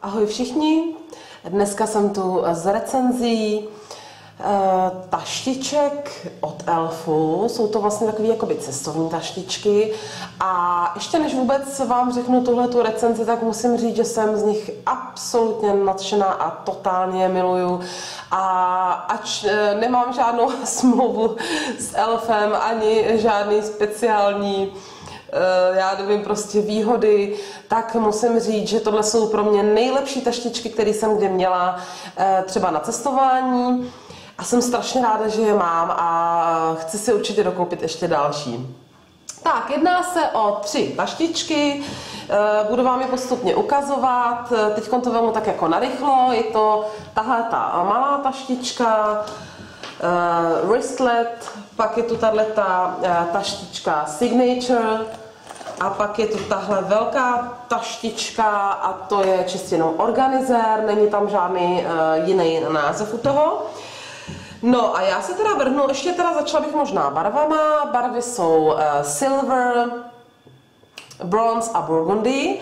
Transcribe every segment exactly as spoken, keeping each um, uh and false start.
Ahoj všichni, dneska jsem tu z recenzí e, taštiček od Elfu. Jsou to vlastně takové jakoby cestovní taštičky a ještě než vůbec vám řeknu tuhletu recenzi, tak musím říct, že jsem z nich absolutně nadšená a totálně je miluju. A ač e, nemám žádnou smlouvu s Elfem ani žádný speciální já nevím, prostě výhody, tak musím říct, že tohle jsou pro mě nejlepší taštičky, které jsem kdy měla třeba na cestování a jsem strašně ráda, že je mám a chci si určitě dokoupit ještě další. Tak, jedná se o tři taštičky, budu vám je postupně ukazovat, teď to vezmu tak jako narychlo, je to tahle ta malá taštička, Uh, wristlet, pak je tu tato uh, taštička Signature a pak je tu tahle velká taštička a to je čistě jenom organizér, není tam žádný uh, jiný název u toho. No a já se teda vrhnu, ještě teda začala bych možná barvama, barvy jsou uh, Silver, Bronze a Burgundy.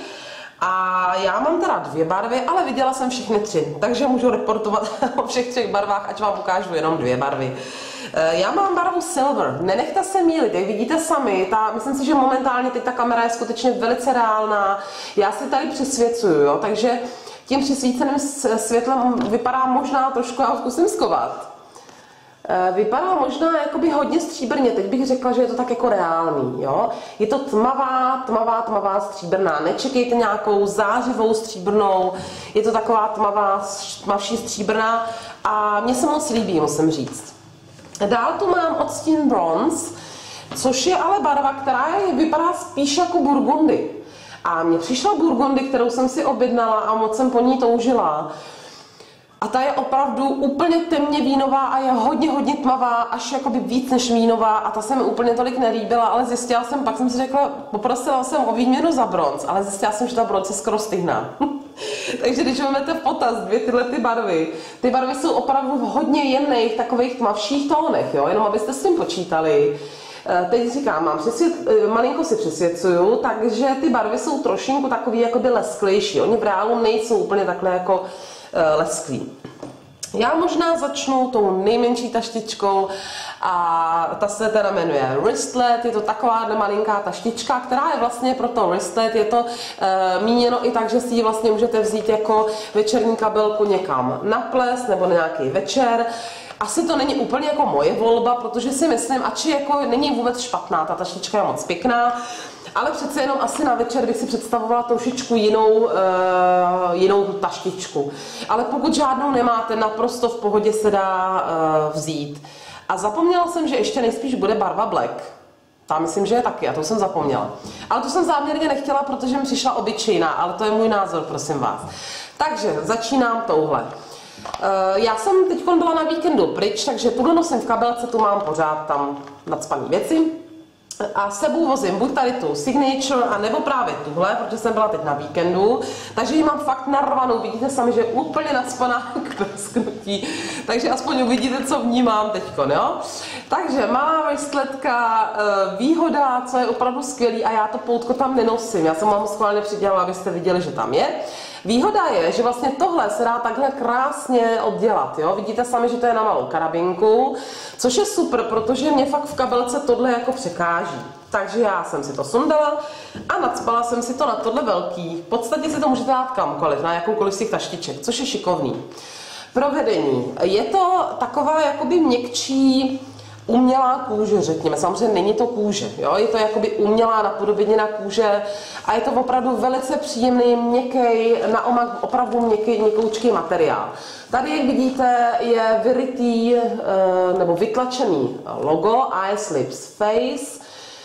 A já mám teda dvě barvy, ale viděla jsem všechny tři, takže můžu reportovat o všech třech barvách, ať vám ukážu jenom dvě barvy. Já mám barvu Silver, nenechte se mýlit, jak vidíte sami, ta, myslím si, že momentálně teď ta kamera je skutečně velice reálná, já si tady přisvěcuju, jo, takže tím přisvíceným světlem vypadá možná trošku, já ho zkusím skovat. Vypadá možná jakoby hodně stříbrně, teď bych řekla, že je to tak jako reálný, jo. Je to tmavá, tmavá, tmavá stříbrná, nečekejte nějakou zářivou stříbrnou, je to taková tmavá, tmavší stříbrná a mně se moc líbí, musím říct. Dál tu mám odstín Bronze, což je ale barva, která je, vypadá spíš jako Burgundy. A mně přišla Burgundy, kterou jsem si objednala a moc jsem po ní toužila. A ta je opravdu úplně temně vínová a je hodně, hodně tmavá, až jakoby víc než vínová a ta se mi úplně tolik nelíbila, ale zjistila jsem, pak jsem si řekla, poprosila jsem o výměnu za bronz, ale zjistila jsem, že ta bronz je skoro stejná. Takže když vezmete v potaz dvě tyhle ty barvy, ty barvy jsou opravdu v hodně jemných, takových tmavších tónech, jo, jenom abyste s tím počítali. Teď říkám, mám přesvět, malinko si přesvěcuju, takže ty barvy jsou trošinku takový jakoby lesklejší, oni v reálu nejsou úplně takhle jako lesklý. Já možná začnu tou nejmenší taštičkou a ta se teda jmenuje Wristlet, je to taková malinká taštička, která je vlastně pro to wristlet, je to e, míněno i tak, že si ji vlastně můžete vzít jako večerní kabelku někam na ples nebo na nějaký večer. Asi to není úplně jako moje volba, protože si myslím, ač jako není vůbec špatná, ta taštička je moc pěkná, ale přece jenom asi na večer bych si představovala trošičku jinou, uh, jinou taštičku. Ale pokud žádnou nemáte, naprosto v pohodě se dá uh, vzít. A zapomněla jsem, že ještě nejspíš bude barva Black. Ta myslím, že je taky, a to jsem zapomněla. Ale to jsem záměrně nechtěla, protože mi přišla obyčejná, ale to je můj názor, prosím vás. Takže začínám touhle. Já jsem teď byla na víkendu pryč, takže tuhle nosím v kabelce, tu mám pořád tam nacpaný věci. A sebou vozím buď tady tu Signature, a nebo právě tuhle, protože jsem byla teď na víkendu. Takže ji mám fakt narvanou, vidíte sami, že je úplně nacpaná k prasknutí. Takže aspoň uvidíte, co v ní mám teďko, jo? Takže malá wristletka, výhoda, co je opravdu skvělý, a já to poutko tam nenosím. Já jsem vám schválně přidělala, abyste viděli, že tam je. Výhoda je, že vlastně tohle se dá takhle krásně oddělat, jo? Vidíte sami, že to je na malou karabinku, což je super, protože mě fakt v kabelce tohle jako překáží. Takže já jsem si to sundala a nacpala jsem si to na tohle velký. V podstatě si to můžete dát kamkoliv, na jakoukoliv z těch taštiček, což je šikovný. Provedení. Je to taková jakoby měkčí, umělá kůže, řekněme. Samozřejmě není to kůže, jo? Je to jakoby umělá napodobenina kůže a je to opravdu velice příjemný, měkký, na omak opravdu měkký, měkoučký materiál. Tady, jak vidíte, je vyrytý nebo vytlačený logo Eyes, Lips, Face.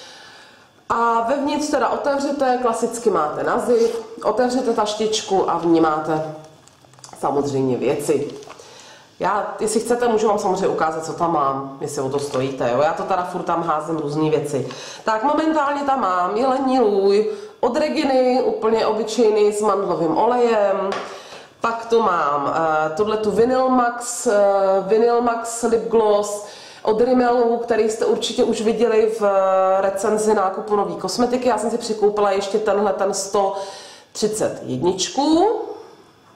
A vevnitř teda otevřete, klasicky máte naziv, otevřete taštičku a v ní máte samozřejmě věci. Já, jestli chcete, můžu vám samozřejmě ukázat, co tam mám, jestli o to stojíte, jo? Já to teda furt tam házím různé věci. Tak momentálně tam mám jelení lůj od Reginy, úplně obyčejný s mandlovým olejem. Pak tu mám uh, tuhle tu Vinyl Max, uh, Vinyl Max Lip Gloss od Rimmelu, který jste určitě už viděli v uh, recenzi nákupu nové kosmetiky. Já jsem si přikoupila ještě tenhle ten sto třicet jedna.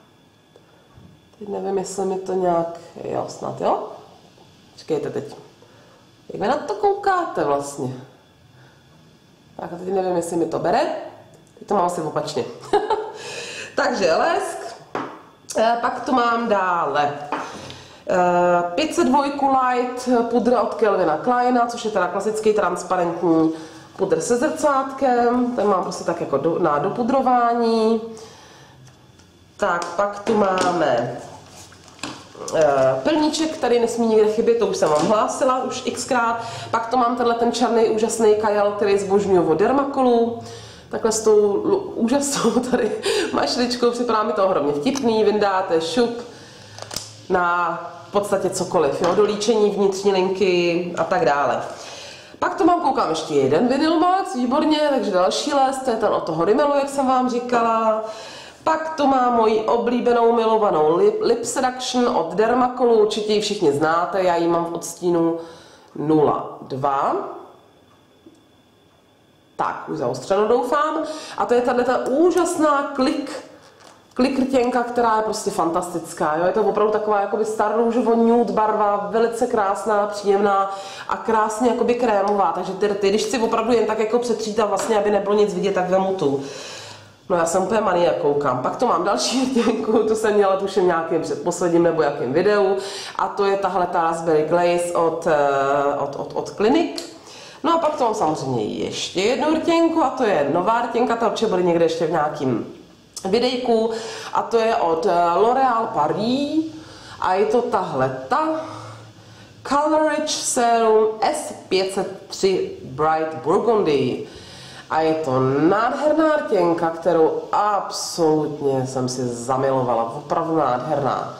Teď nevím, jestli mi to nějak, jo, snad jo? Počkejte teď. Jak vy na to koukáte vlastně? Tak a teď nevím, jestli mi to bere. Teď to mám asi opačně. Takže lesk. E, pak tu mám dále e, pět set dva Light pudr od Calvina Kleina, což je teda klasický transparentní pudr se zrcátkem. Ten mám prostě tak jako do, na dopudrování. Tak, pak tu máme e, plníček, který nesmí nikde chybět, to už jsem vám hlásila už xkrát. Pak tu mám tenhle ten černý úžasný kajal, který zbožňuji od Dermacolu. Takhle s tou úžasnou tady mašličkou, připadá mi to ohromně vtipný, vyndáte šup na v podstatě cokoliv, jo, do líčení vnitřní linky a tak dále. Pak tu mám, koukám, ještě jeden Vinyl Max, výborně, takže další les, to je ten od toho Rimmelu, jak jsem vám říkala. Pak tu mám moji oblíbenou milovanou Lip, Lip Seduction od Dermacolu, určitě ji všichni znáte, já ji mám v odstínu nula dva. Tak, už zaostřeno doufám. A to je tady ta úžasná klik, klik rtěnka, která je prostě fantastická. Jo? Je to opravdu taková jakoby starrůžovo nude barva, velice krásná, příjemná a krásně jakoby krémová. Takže ty rty, když chci opravdu jen tak jako přetřít a vlastně, aby nebylo nic vidět, tak vemu tu. No já jsem úplně maniak, koukám. Pak to mám další rtěnku, to jsem měla tuším nějakým předposledním nebo jakým videu. A to je tahle ta Raspberry Glaze od, od, od, od Clinique. No a pak to mám samozřejmě ještě jednu rtěnku a to je nová rtěnka, ta určitě bude někde ještě v nějakým videjku a to je od L'Oréal Paris a je to tahleta Coverage Serum S pět set tři Bright Burgundy a je to nádherná rtěnka, kterou absolutně jsem si zamilovala, opravdu nádherná.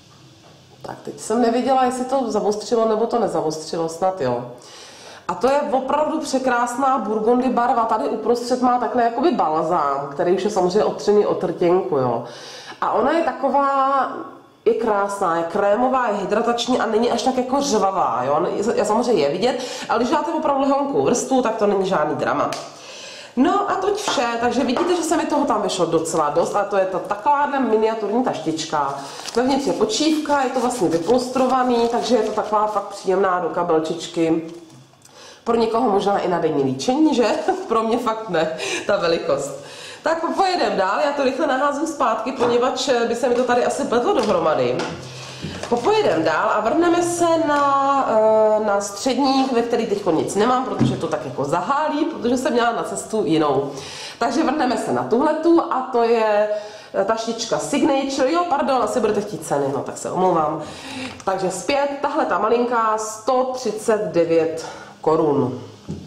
Tak teď jsem nevěděla, jestli to zavostřilo nebo to nezavostřilo, snad jo. A to je opravdu překrásná burgundy barva. Tady uprostřed má takhle jakoby balzám, který už je samozřejmě otřený od rtěnku, jo. A ona je taková, je krásná, je krémová, je hydratační a není až tak jako řvavá, jo. Já samozřejmě je vidět, ale když dáte opravdu lehonkou vrstvu, tak to není žádný drama. No a toť vše, takže vidíte, že se mi toho tam vyšlo docela dost, ale to je to takováhle miniaturní taštička. Vevnitř je počívka, je to vlastně vypolstrovaný, takže je to taková fakt příjemná do kabelčičky. Pro někoho možná i na denní líčení, že? Pro mě fakt ne, ta velikost. Tak pojedeme dál, já to rychle naházím zpátky, poněvadž by se mi to tady asi pletlo dohromady. Pojedeme dál a vrhneme se na, na středních, ve kterých teď nic nemám, protože to tak jako zahálí, protože jsem měla na cestu jinou. Takže vrhneme se na tuhletu a to je taštička Signature, jo pardon, asi budete chtít ceny, no tak se omlouvám. Takže zpět, tahle ta malinká sto třicet devět korun.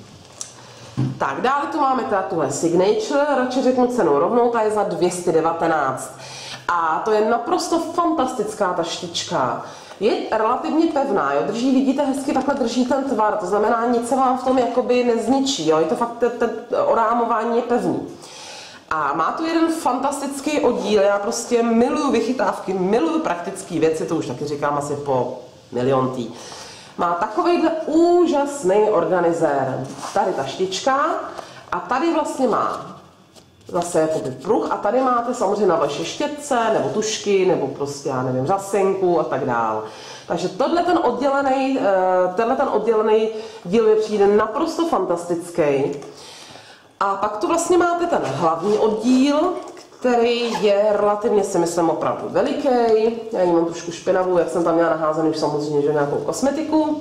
Tak, dále tu máme teda tuhle Signature, radši řeknu cenu rovnou, ta je za dvě stě devatenáct. A to je naprosto fantastická taštička. Je relativně pevná, jo? Drží, vidíte, hezky takhle drží ten tvar, to znamená, nic se vám v tom jakoby nezničí, jo? Je to fakt, ten orámování je pevný. A má tu jeden fantastický oddíl, já prostě miluju vychytávky, miluju praktické věci, to už taky říkám asi po miliontý. Má takovejhle úžasný organizér. Tady ta štička a tady vlastně má zase jakoby pruh a tady máte samozřejmě na vaše štětce, nebo tušky, nebo prostě, já nevím, řasenku a tak dál. Takže tohle ten oddělený, tenhle ten oddělený díl mi přijde naprosto fantastický. A pak tu vlastně máte ten hlavní oddíl, který je relativně, si myslím, opravdu veliký. Já ji mám trošku špinavou, jak jsem tam měla naházenou už samozřejmě, že nějakou kosmetiku.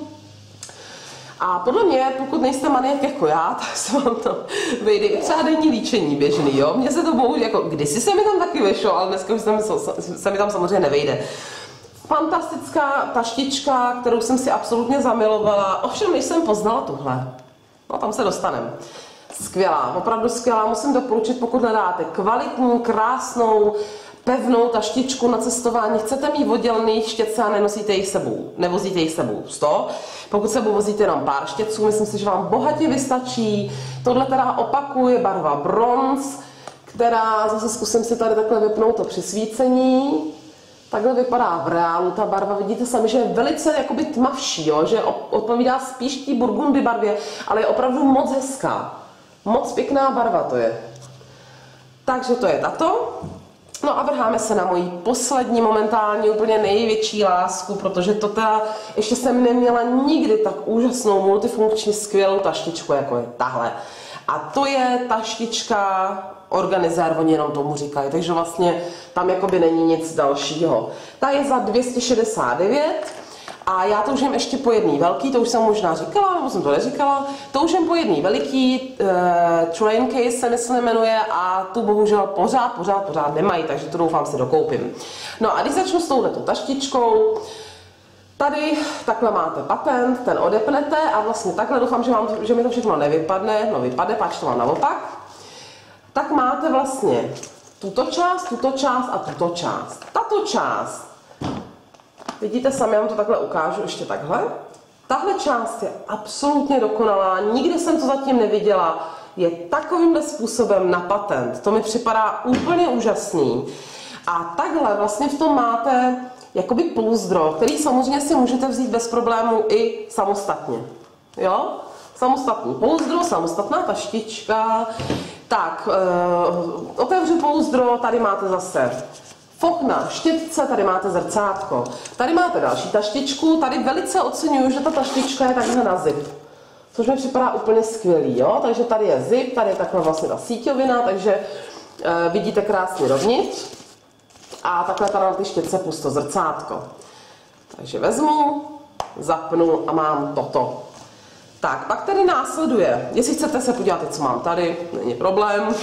A podle mě, pokud nejste maniak jako já, tak se vám to vejde i třeba denní líčení běžný, jo. Mně se to bohužel, jako kdysi se mi tam taky vyšlo, ale dneska už se mi, se mi tam samozřejmě nevejde. Fantastická taštička, kterou jsem si absolutně zamilovala, ovšem než jsem poznala tuhle. No tam se dostaneme. Skvělá, opravdu skvělá, musím doporučit, pokud hledáte kvalitní, krásnou, pevnou taštičku na cestování, chcete mít oddělený štětce a nenosíte jich sebou, nevozíte jich sebou sto. Pokud sebou vozíte jenom pár štětců, myslím si, že vám bohatě vystačí. Tohle teda opakuje barva bronz, která, zase zkusím si tady takhle vypnout to přisvícení. Takhle vypadá v reálu ta barva, vidíte sami, že je velice jakoby tmavší, jo? Že odpovídá spíš té burgundy barvě, ale je opravdu moc hezká. Moc pěkná barva to je. Takže to je tato. No a vrháme se na moji poslední, momentálně úplně největší lásku, protože to teda ještě jsem neměla nikdy tak úžasnou, multifunkční, skvělou taštičku, jako je tahle. A to je taštička organizér, oni jenom tomu říkají, takže vlastně tam jakoby není nic dalšího. Ta je za dvě stě šedesát devět a já toužím ještě po jedný velký, to už jsem možná říkala, nebo jsem to neříkala, toužím po jedný veliký, uh, train case se myslím jmenuje a tu bohužel pořád, pořád, pořád nemají, takže to doufám si dokoupím. No a když začnu s touhletou taštičkou, tady takhle máte patent, ten odepnete a vlastně takhle doufám, že, vám, že mi to všechno nevypadne, no vypadne, páč to mám naopak. Tak máte vlastně tuto část, tuto část a tuto část. Tato část, vidíte sami, já vám to takhle ukážu ještě takhle. Tahle část je absolutně dokonalá, nikdy jsem to zatím neviděla, je takovýmhle způsobem na patent. To mi připadá úplně úžasný. A takhle vlastně v tom máte jakoby pouzdro, který samozřejmě si můžete vzít bez problémů i samostatně. Jo? Samostatný pouzdro, samostatná taštička. Tak, e, otevřu pouzdro, tady máte zase fokna, štětce, tady máte zrcátko. Tady máte další taštičku, tady velice oceňuju, že ta taštička je takhle na zip. Což mi připadá úplně skvělý, jo? Takže tady je zip, tady je takhle vlastně ta síťovina, takže e, vidíte krásně dovnitř. A takhle tady na ty štětce plus to zrcátko. Takže vezmu, zapnu a mám toto. Tak, pak tady následuje, jestli chcete se podívat, co mám tady, není problém.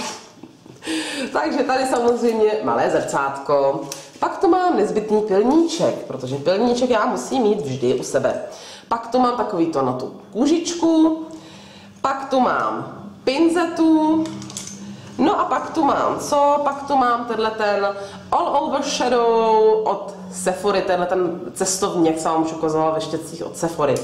Takže tady samozřejmě malé zrcátko. Pak tu mám nezbytný pilníček, protože pilníček já musím mít vždy u sebe. Pak tu mám takovýto na tu kůžičku. Pak tu mám pinzetu. No a pak tu mám co? Pak tu mám tenhle ten All Over Shadow od Sephory, tenhle ten cestovní, jak jsem vám už ukazovala ve štětcích od Sephory.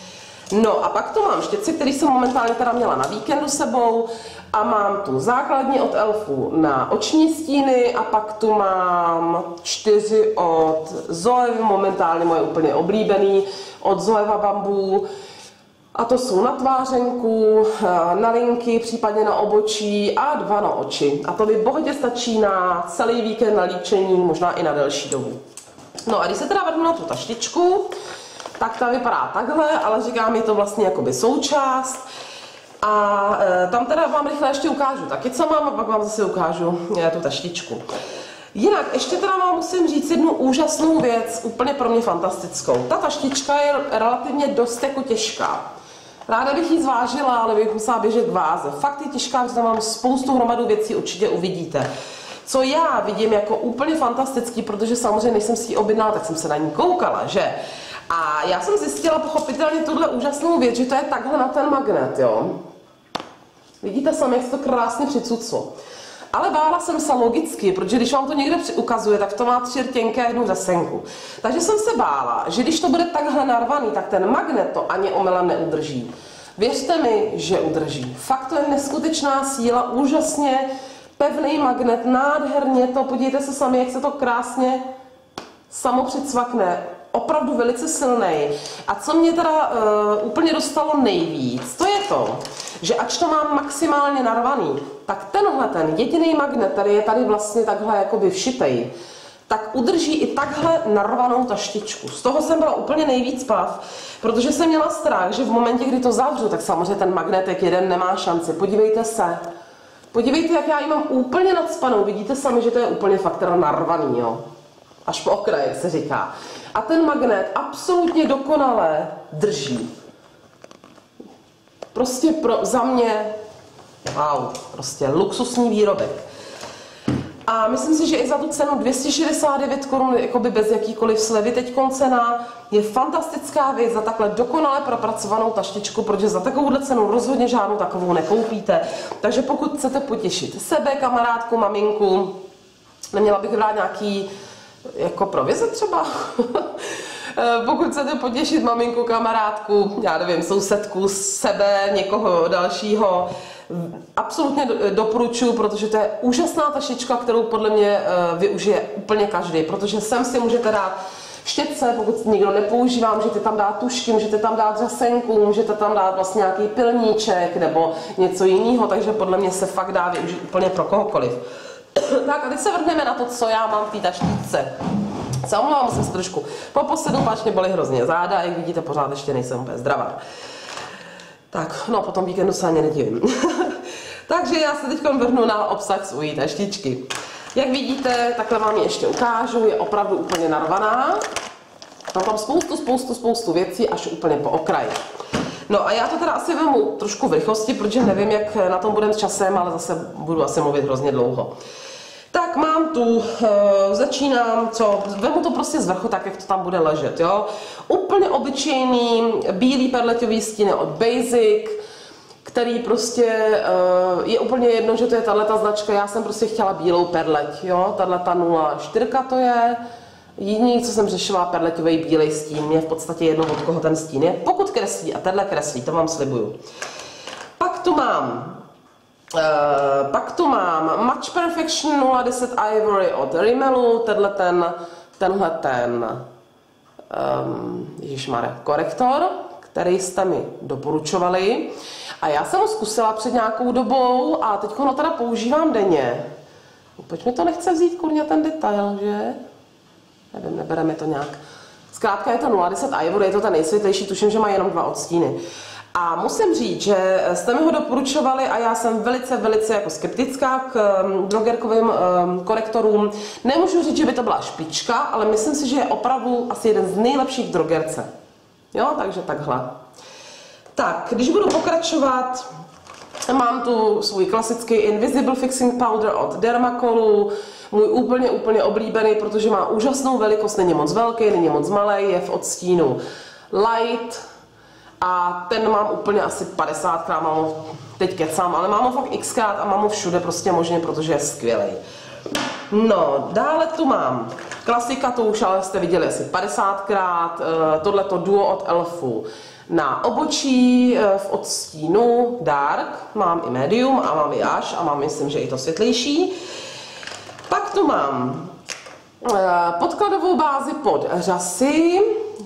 No a pak tu mám štětci, který jsem momentálně teda měla na víkendu sebou a mám tu základní od Elfu na oční stíny a pak tu mám čtyři od Zoevy, momentálně moje úplně oblíbený, od Zoeva Bamboo. A to jsou na tvářenku, na linky, případně na obočí a dva na oči. A to mi bohatě stačí na celý víkend na líčení, možná i na delší dobu. No a když se teda vrhnu na tu taštičku, tak ta vypadá takhle, ale říkám, je to vlastně jakoby součást. A e, tam teda vám rychle ještě ukážu taky, co mám, a pak vám zase ukážu je, tu taštičku. Jinak ještě teda vám musím říct jednu úžasnou věc, úplně pro mě fantastickou. Ta taštička je relativně dost jako těžká. Ráda bych ji zvážila, ale bych musela běžet k váze. Fakt je těžká, protože tam mám spoustu hromadu věcí, určitě uvidíte. Co já vidím jako úplně fantastický, protože samozřejmě než jsem si ji objednala, tak jsem se na ní koukala, že? A já jsem zjistila pochopitelně tuhle úžasnou věc, že to je takhle na ten magnet, jo? Vidíte sami, jak se to krásně přicuclo. Ale bála jsem se logicky, protože když vám to někde ukazuje, tak to má tři rtěnky a jednu řasenku. Takže jsem se bála, že když to bude takhle narvaný, tak ten magnet to ani omylem neudrží. Věřte mi, že udrží. Fakt to je neskutečná síla, úžasně pevný magnet, nádherně to, podívejte se sami, jak se to krásně samo přicvakne. Opravdu velice silný. A co mě teda uh, úplně dostalo nejvíc, to je to, že ač to mám maximálně narvaný, tak tenhle ten jediný magnet, který je tady vlastně takhle jakoby všitej, tak udrží i takhle narvanou taštičku. Z toho jsem byla úplně nejvíc pav, protože jsem měla strach, že v momentě, kdy to zavřu, tak samozřejmě ten magnetek jeden nemá šanci. Podívejte se. Podívejte, jak já ji mám úplně nadspanou. Vidíte sami, že to je úplně fakt teda narvaný, jo. Až po okraji, jak se říká. A ten magnet absolutně dokonale drží. Prostě pro, za mě, wow, prostě luxusní výrobek. A myslím si, že i za tu cenu dvě stě šedesát devět korun, jakoby bez jakýkoliv slevy teďkon cena, je fantastická věc za takhle dokonale propracovanou taštičku, protože za takovouhle cenu rozhodně žádnou takovou nekoupíte. Takže pokud chcete potěšit sebe, kamarádku, maminku, neměla bych brát nějaký jako provize třeba. Pokud chcete potěšit maminku, kamarádku, já nevím, sousedku, sebe, někoho dalšího, absolutně doporučuji, protože to je úžasná taštička, kterou podle mě využije úplně každý, protože sem si můžete dát štětce, pokud nikdo nepoužívá, můžete tam dát tušky, můžete tam dát řasenku, můžete tam dát vlastně nějaký pilníček nebo něco jiného, takže podle mě se fakt dá využít úplně pro kohokoliv. Tak a teď se vrhneme na to, co já mám v té taštičce. Se omlouvám, musím se trošku poposedl, páč mě bolí hrozně záda, jak vidíte, pořád ještě nejsem úplně zdravá. Tak, no po tom víkendu se ani nedivím. Takže já se teď vrhnu na obsah své taštičky. Jak vidíte, takhle vám ji ještě ukážu, je opravdu úplně narvaná. Mám tam spoustu, spoustu, spoustu věcí, až úplně po okraji. No a já to teda asi vemu trošku v rychlosti, protože nevím, jak na tom budeme s časem, ale zase budu asi mluvit hrozně dlouho. Tak mám tu, uh, začínám, co, vemu to prostě z vrchu, tak jak to tam bude ležet, jo. Úplně obyčejný bílý perleťový stíny od Basic, který prostě uh, je úplně jedno, že to je tato značka, já jsem prostě chtěla bílou perleť, jo, tato nula čtyři to je. Jediný, co jsem řešila, perleťový bílej stín, mě je v podstatě jedno, od koho ten stín je, pokud kreslí, a tenhle kreslí, to vám slibuju. Pak tu mám, uh, pak tu mám Match Perfection nula deset Ivory od Rimmelu, tenhle ten, tenhle ten, um, ježišmarja, korektor, který jste mi doporučovali. A já jsem ho zkusila před nějakou dobou a teď ho teda používám denně. Proč mi to nechce vzít kurně ten detail, že? Nevím, nebereme to nějak. Zkrátka je to nula deset Ivory, je to ten nejsvětlejší, tuším, že má jenom dva odstíny. A musím říct, že jste mi ho doporučovali a já jsem velice, velice jako skeptická k um, drogerkovým um, korektorům. Nemůžu říct, že by to byla špička, ale myslím si, že je opravdu asi jeden z nejlepších drogerce. Jo, takže takhle. Tak, když budu pokračovat, mám tu svůj klasický Invisible Fixing Powder od Dermacolu, můj úplně, úplně oblíbený, protože má úžasnou velikost, není moc velký, není moc malý, je v odstínu Light a ten mám úplně asi padesátkrát, mám ho, teď kecám, ale mám ho fakt xkrát a mám ho všude prostě možně, protože je skvělý. No, dále tu mám klasika, to už ale jste viděli asi padesátkrát, tohleto duo od Elfu. Na obočí v odstínu Dark mám i Medium a mám i Až a mám, myslím, že i to světlejší. Pak tu mám podkladovou bázi pod řasy,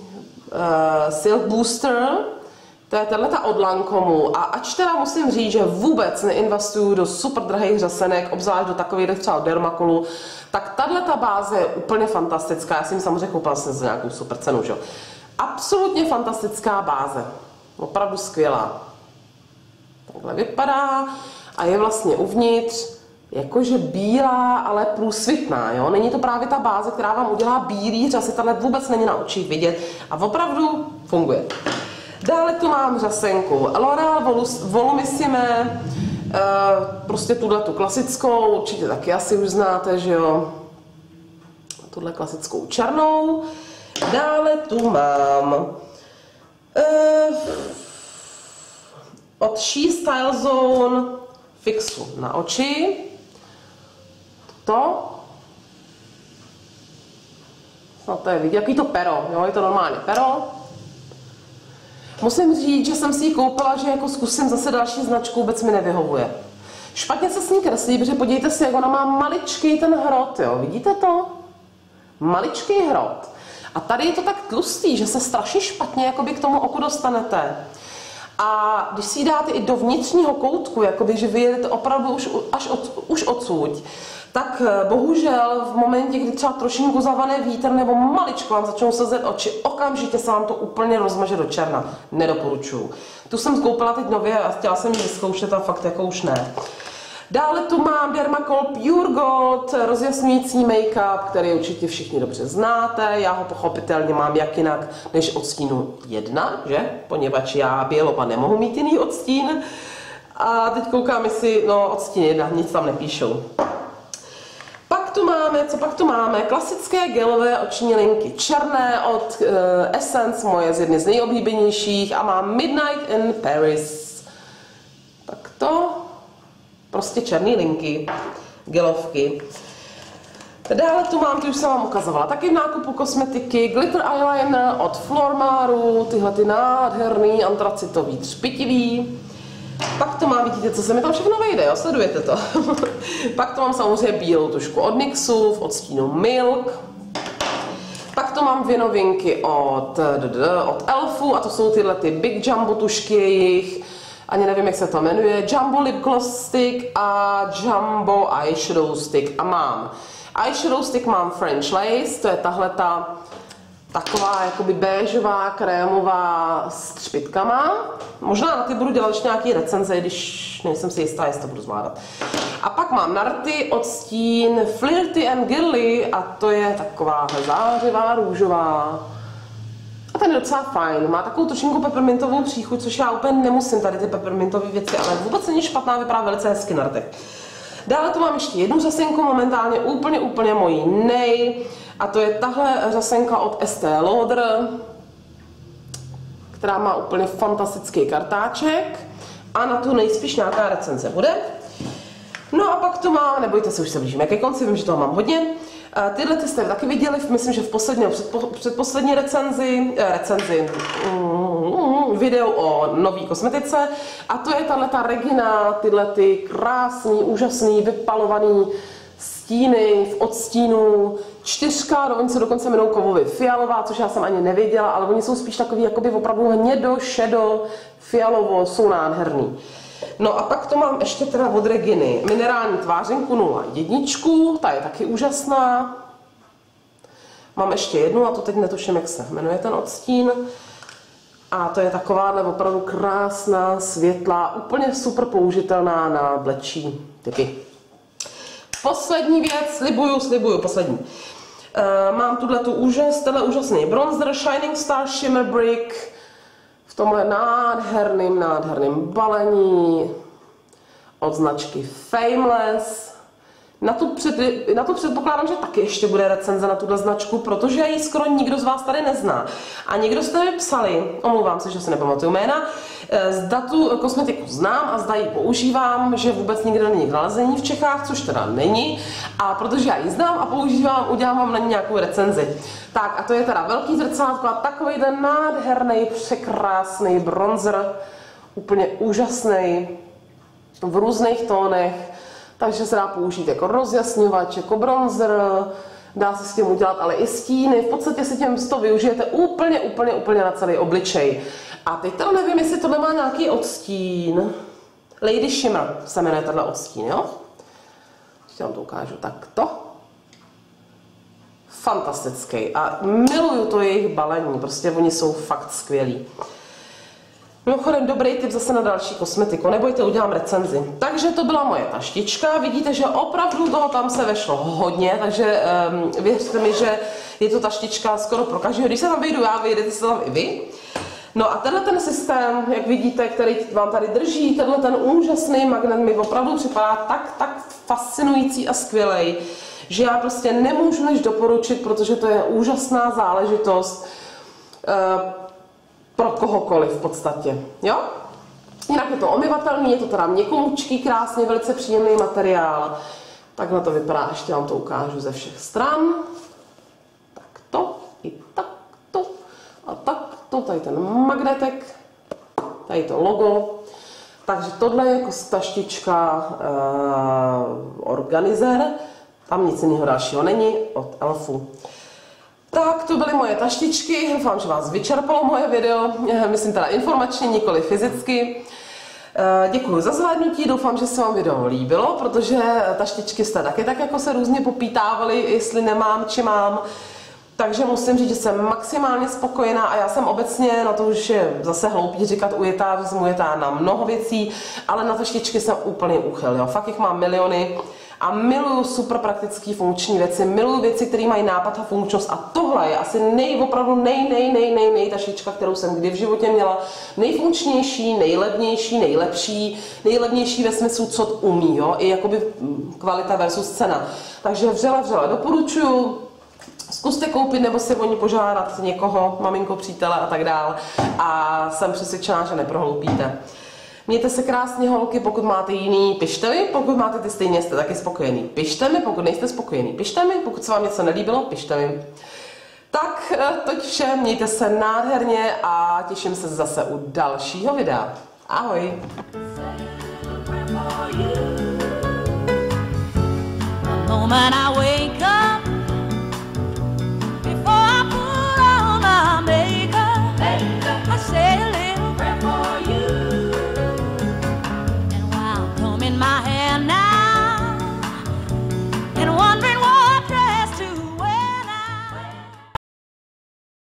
Silk Booster, to je tato od Lancomu a ač teda musím říct, že vůbec neinvestuju do super drahých řasenek, obzvlášť do takových třeba od Dermacolu, tak tato báze je úplně fantastická, já jsem ji samozřejmě koupila jsem za nějakou super cenu, že? Absolutně fantastická báze, opravdu skvělá. Takhle vypadá a je vlastně uvnitř jakože bílá, ale průsvitná, jo? Není to právě ta báze, která vám udělá bílý řasy, tahle vůbec není na očích vidět a opravdu funguje. Dále tu mám řasenku L'Oréal Volumissime, e, prostě tuhletu klasickou, určitě taky asi už znáte, že jo? Tuhle klasickou černou. Dále tu mám e, od She Style Zone fixu na oči. To. No to je vidět, jaký to pero, jo, je to normálně pero. Musím říct, že jsem si ji koupila, že jako zkusím zase další značku, vůbec mi nevyhovuje. Špatně se s ní kreslí, protože podívejte si, jak ona má maličký ten hrot, jo, vidíte to? Maličký hrot. A tady je to tak tlustý, že se strašně špatně jakoby k tomu oku dostanete. A když si ji dáte i do vnitřního koutku, jakoby, že vyjedete opravdu už, až od, už odsud, tak bohužel v momentě, kdy třeba trošinku zavane vítr nebo maličko vám začnou slzet oči, okamžitě se vám to úplně rozmaže do černa. Nedoporučuju. Tu jsem koupila teď nově a chtěla jsem ji vyzkoušet a fakt jako už ne. Dále tu mám Dermacol Pure Gold rozjasňující make-up, který určitě všichni dobře znáte. Já ho pochopitelně mám jak jinak než odstínu jedna, že? Poněvadž já běloba nemohu mít jiný odstín. A teď koukám, jestli, no odstín jedna, nic tam nepíšou. Pak tu máme, co pak tu máme? Klasické gelové oční linky černé od uh, Essence, moje z jedny z nejoblíbenějších a mám Midnight in Paris. Tak to... Prostě černé linky, gelovky. Dále tu mám, ty už jsem vám ukazovala, taky v nákupu kosmetiky, glitter eyeliner od Flormaru, tyhle ty nádherný antracitový třpitivý. Pak to mám, vidíte, co se mi tam všechno vejde, jo, sledujete to. Pak to mám samozřejmě bílou tušku od NYXu v odstínu Milk. Pak to mám dvě novinky od, od Elfu a to jsou tyhle ty Big Jumbo tušky jejich. ani nevím, jak se to jmenuje, Jumbo Lip Gloss Stick a Jumbo Eyeshadow Stick. A mám eyeshadow stick, mám French Lace, to je tahle ta taková jakoby béžová, krémová s třpitkama. Možná na ty budu dělat ještě nějaký recenze, když nejsem si jistá, jestli to budu zvládat. A pak mám na rty odstín Flirty and Girly a to je taková zářivá, růžová. A ten je docela fajn. Má takovou trošinku peppermintovou příchuť, což já úplně nemusím tady ty peppermintové věci, ale vůbec není špatná, vypadá velice hezky na rtech. Dále tu mám ještě jednu řasenku, momentálně úplně, úplně mojí nej. A to je tahle řasenka od Estée Lauder, která má úplně fantastický kartáček. A na tu nejspíš nějaká recenze bude. No a pak tu mám, nebojte se, už se blížíme ke konci, vím, že toho mám hodně. Tyhle ty jste taky viděli, myslím, že v poslední, předpo, předposlední recenzi, eh, recenzi mm, video o nový kosmetice. A to je tahleta Regina, tyhle ty krásný, úžasný, vypalovaný stíny v odstínu čtyřka, no oni se dokonce jmenou kovově fialová, což já jsem ani nevěděla, ale oni jsou spíš takový jakoby opravdu hnědo, šedo, fialovo, jsou nádherný. No a pak to mám ještě teda od Reginy minerální tvářenku nula jedna, ta je taky úžasná. Mám ještě jednu a to teď netuším, jak se jmenuje ten odstín. A to je takováhle opravdu krásná, světlá, úplně super použitelná na vlečí typy. Poslední věc, slibuju, slibuju, poslední. Uh, mám tuhletu úžas, tenhle úžasný bronzer Shining Star Shimmer Brick v tomhle nádherným, nádherným balení od značky Fameless. Na tu, před, na tu předpokládám, že taky ještě bude recenze na tuhle značku, protože ji skoro nikdo z vás tady nezná. A někdo jste mi psali, omlouvám se, že si nepamatuju jména, zda tu kosmetiku znám a zda ji používám, že vůbec nikde není k nalezení v Čechách, což teda není. A protože já ji znám a používám, udělám vám na ní nějakou recenzi. Tak a to je teda velký zrcátko a takovýhle nádherný, překrásný bronzer, úplně úžasný, v různých tónech. Takže se dá použít jako rozjasňovač, jako bronzer, dá se s tím udělat ale i stíny, v podstatě si tím to využijete úplně, úplně, úplně na celý obličej. A teď teda nevím, jestli tohle má nějaký odstín. Lady Shimmer se jmenuje tenhle odstín, jo? Ještě vám to ukážu takto. Fantastický a miluju to jejich balení, prostě oni jsou fakt skvělí. Mimochodem, dobrý tip zase na další kosmetiku, nebojte, udělám recenzi. Takže to byla moje taštička, vidíte, že opravdu toho tam se vešlo hodně, takže um, věřte mi, že je to taštička skoro pro každého. Když se tam vyjdu já, vyjdete se tam i vy. No a tenhle ten systém, jak vidíte, který vám tady drží, tenhle ten úžasný magnet mi opravdu připadá tak, tak fascinující a skvělej, že já prostě nemůžu než doporučit, protože to je úžasná záležitost. Uh, pro kohokoliv v podstatě, jo? Jinak je to omyvatelný, je to teda měkoučký, krásně, velice příjemný materiál. Takhle to vypadá, ještě vám to ukážu ze všech stran. Takto, i takto, a takto, tady ten magnetek, tady to logo. Takže tohle je jako taštička uh, Organizer, tam nic jiného dalšího není, od Elfu. Tak, to byly moje taštičky, doufám, že vás vyčerpalo moje video, myslím teda informačně, nikoli fyzicky. Děkuji za zhlédnutí, doufám, že se vám video líbilo, protože taštičky jste taky tak jako se různě popítávali, jestli nemám, či mám. Takže musím říct, že jsem maximálně spokojená a já jsem obecně, na to už je zase hloupý říkat ujetá, že jsem ujetá na mnoho věcí, ale na taštičky jsem úplně úchyl, jo. Fakt jich mám miliony. A miluju super praktické funkční věci, miluju věci, které mají nápad a funkčnost a tohle je asi nej, opravdu nej, nej, nej, nej, nej taštička, kterou jsem kdy v životě měla. Nejfunkčnější, nejlevnější, nejlepší, nejlevnější ve smyslu, co umí, jo, i jakoby kvalita versus cena. Takže vřele, vřele doporučuju. Zkuste koupit nebo si o ní požádat někoho, maminko, přítele a tak dál. A jsem přesvědčená, že neprohloupíte. Mějte se krásně, holky, pokud máte jiný, pište mi, pokud máte ty stejně, jste taky spokojený, pište mi, pokud nejste spokojený, pište mi, pokud se vám něco nelíbilo, pište mi. Tak, toť vše, mějte se nádherně a těším se zase u dalšího videa. Ahoj! my